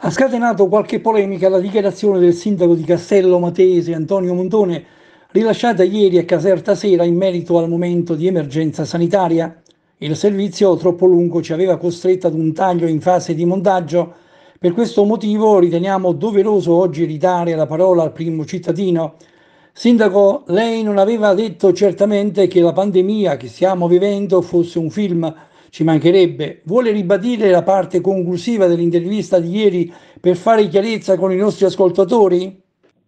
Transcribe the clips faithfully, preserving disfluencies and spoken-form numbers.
Ha scatenato qualche polemica la dichiarazione del sindaco di Castello Matese, Antonio Montone, rilasciata ieri a Caserta Sera in merito al momento di emergenza sanitaria. Il servizio troppo lungo ci aveva costretto ad un taglio in fase di montaggio. Per questo motivo riteniamo doveroso oggi ridare la parola al primo cittadino. Sindaco, lei non aveva detto certamente che la pandemia che stiamo vivendo fosse un film, ci mancherebbe. Vuole ribadire la parte conclusiva dell'intervista di ieri per fare chiarezza con i nostri ascoltatori?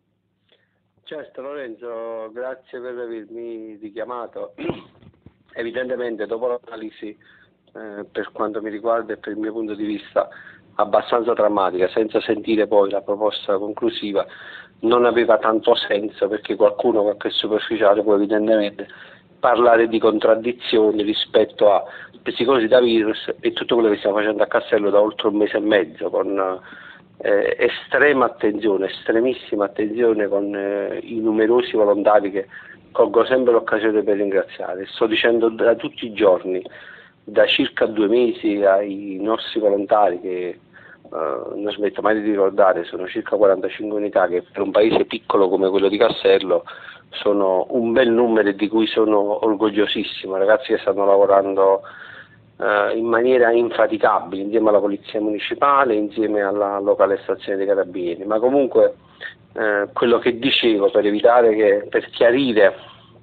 Certo Lorenzo, grazie per avermi richiamato. Evidentemente dopo l'analisi, eh, per quanto mi riguarda e per il mio punto di vista, abbastanza drammatica, senza sentire poi la proposta conclusiva, non aveva tanto senso, perché qualcuno, qualche superficiale, può evidentemente parlare di contraddizioni rispetto a psicosi da virus e tutto quello che stiamo facendo a Castello da oltre un mese e mezzo, con eh, estrema attenzione, estremissima attenzione, con eh, i numerosi volontari che colgo sempre l'occasione per ringraziare. Sto dicendo da tutti i giorni, da circa due mesi, ai nostri volontari che Uh, non smetto mai di ricordare, sono circa quarantacinque unità che per un paese piccolo come quello di Castello sono un bel numero e di cui sono orgogliosissimo, ragazzi che stanno lavorando uh, in maniera infaticabile insieme alla Polizia Municipale, insieme alla locale stazione dei Carabinieri, ma comunque uh, quello che dicevo, per evitare che, per chiarire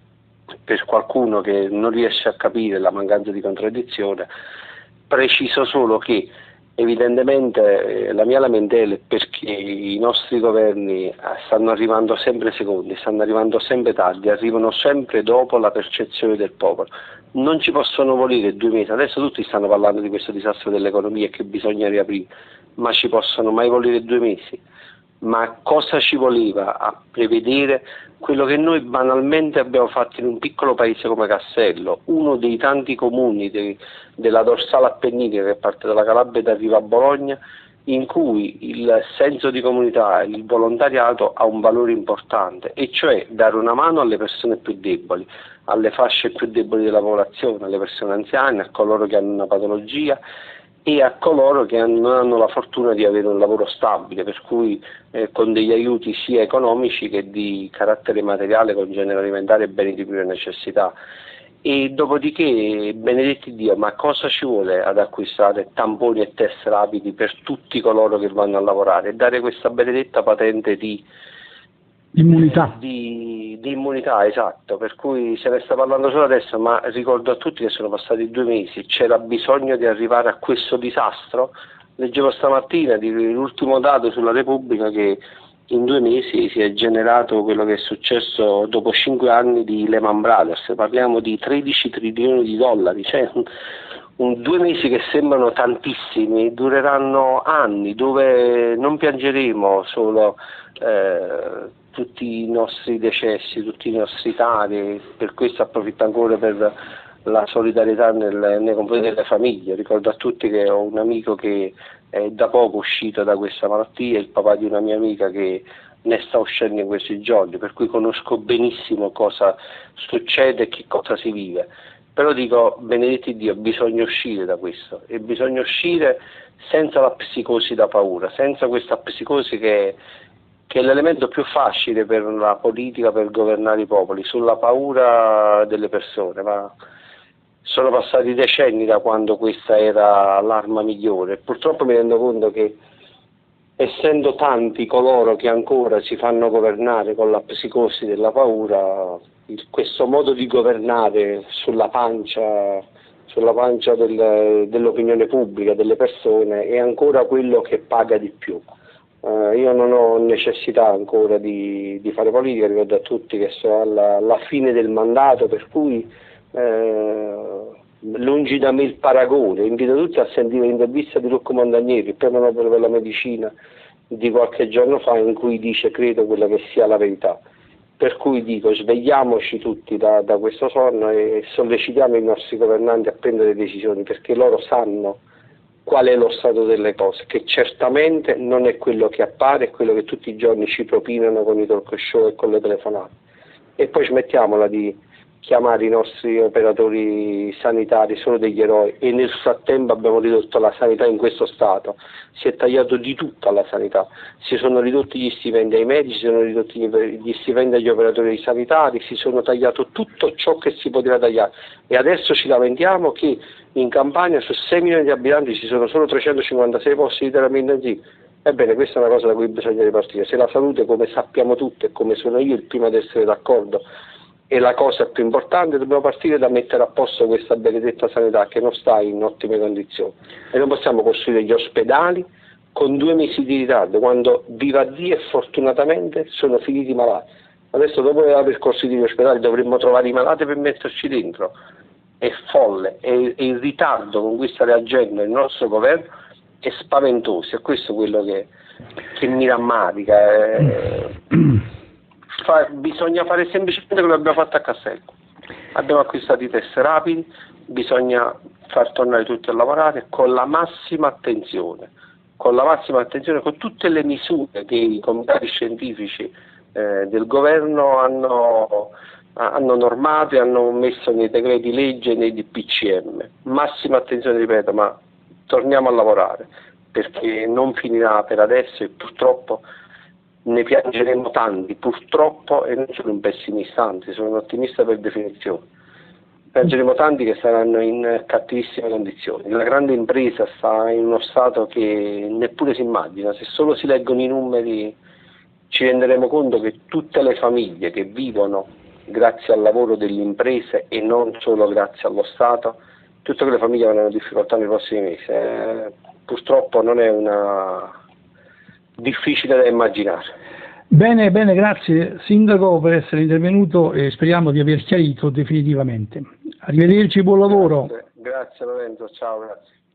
per qualcuno che non riesce a capire la mancanza di contraddizione, preciso solo che evidentemente eh, la mia lamentela è perché i nostri governi eh, stanno arrivando sempre secondi, stanno arrivando sempre tardi, arrivano sempre dopo la percezione del popolo. Non ci possono volere due mesi, adesso tutti stanno parlando di questo disastro dell'economia e che bisogna riaprire, ma ci possono mai volere due mesi? Ma cosa ci voleva a prevedere quello che noi banalmente abbiamo fatto in un piccolo paese come Castello, uno dei tanti comuni de, della dorsale appenninica che parte dalla Calabria ed arriva a Bologna, in cui il senso di comunità, il volontariato ha un valore importante, e cioè dare una mano alle persone più deboli, alle fasce più deboli della popolazione, alle persone anziane, a coloro che hanno una patologia e a coloro che non hanno la fortuna di avere un lavoro stabile, per cui eh, con degli aiuti sia economici che di carattere materiale, con genere alimentare e beni di prima necessità. E dopodiché, benedetti Dio, ma cosa ci vuole ad acquistare tamponi e test rapidi per tutti coloro che vanno a lavorare? E dare questa benedetta patente di Immunità. Eh, di, di immunità, esatto, per cui se ne sta parlando solo adesso, ma ricordo a tutti che sono passati due mesi, c'era bisogno di arrivare a questo disastro. Leggevo stamattina l'ultimo dato sulla Repubblica che in due mesi si è generato quello che è successo dopo cinque anni di Lehman Brothers, parliamo di tredici trilioni di dollari, cioè un, un, due mesi che sembrano tantissimi, dureranno anni, dove non piangeremo solo eh, tutti i nostri decessi, tutti i nostri cari. Per questo approfitto ancora per la solidarietà nel, nei confronti delle famiglie. Ricordo a tutti che ho un amico che è da poco uscito da questa malattia, il papà di una mia amica che ne sta uscendo in questi giorni, per cui conosco benissimo cosa succede e che cosa si vive. Però dico, benedetti Dio, bisogna uscire da questo, e bisogna uscire senza la psicosi da paura, senza questa psicosi che che è l'elemento più facile per la politica, per governare i popoli, sulla paura delle persone. Ma sono passati decenni da quando questa era l'arma migliore. Purtroppo mi rendo conto che, essendo tanti coloro che ancora si fanno governare con la psicosi della paura, il, questo modo di governare sulla pancia, sulla pancia del, dell'opinione pubblica, delle persone, è ancora quello che paga di più. Uh, io non ho necessità ancora di, di fare politica, ricordo a tutti che sono alla, alla fine del mandato, per cui eh, lungi da me il paragone. Invito tutti a sentire l'intervista di Rocco Montagneri, il premio Nobel per la medicina di qualche giorno fa, in cui dice: credo quella che sia la verità. Per cui dico, svegliamoci tutti da, da questo sonno e sollecitiamo i nostri governanti a prendere decisioni, perché loro sanno qual è lo stato delle cose, che certamente non è quello che appare, è quello che tutti i giorni ci propinano con i talk show e con le telefonate. E poi smettiamola di chiamare i nostri operatori sanitari solo degli eroi, e nel frattempo abbiamo ridotto la sanità in questo stato. Si è tagliato di tutto alla sanità, si sono ridotti gli stipendi ai medici, si sono ridotti gli stipendi agli operatori sanitari, si sono tagliato tutto ciò che si poteva tagliare, e adesso ci lamentiamo che in Campania su sei milioni di abitanti ci sono solo trecentocinquantasei posti di terapia intensiva. Ebbene, questa è una cosa da cui bisogna ripartire. Se la salute, come sappiamo tutti e come sono io il primo ad essere d'accordo, è la cosa più importante, dobbiamo partire da mettere a posto questa benedetta sanità che non sta in ottime condizioni, e non possiamo costruire gli ospedali con due mesi di ritardo, quando vivaddio e fortunatamente sono finiti i malati. Adesso, dopo aver costruito gli ospedali, dovremmo trovare i malati per metterci dentro. È folle, è, è il ritardo con cui sta reagendo il nostro governo è spaventoso, e questo è quello che, che mi rammarica. È... Fa, bisogna fare semplicemente quello che abbiamo fatto a Castello. Abbiamo acquistato i test rapidi, bisogna far tornare tutti a lavorare con la massima attenzione, con la massima attenzione, con tutte le misure che i comitati scientifici eh, del governo hanno, hanno normato e hanno messo nei decreti legge e nei D P C M. Massima attenzione, ripeto, ma torniamo a lavorare, perché non finirà per adesso, e purtroppo ne piangeremo tanti, purtroppo, e non sono un pessimista, anzi sono un ottimista per definizione. Piangeremo tanti che saranno in cattivissime condizioni. La grande impresa sta in uno stato che neppure si immagina. Se solo si leggono i numeri ci renderemo conto che tutte le famiglie che vivono grazie al lavoro delle imprese, e non solo grazie allo Stato, tutte quelle famiglie avranno difficoltà nei prossimi mesi. Eh, purtroppo non è una... difficile da immaginare. Bene, bene, grazie Sindaco per essere intervenuto, e speriamo di aver chiarito definitivamente. Arrivederci, buon lavoro. Grazie, grazie Lorenzo, ciao, grazie.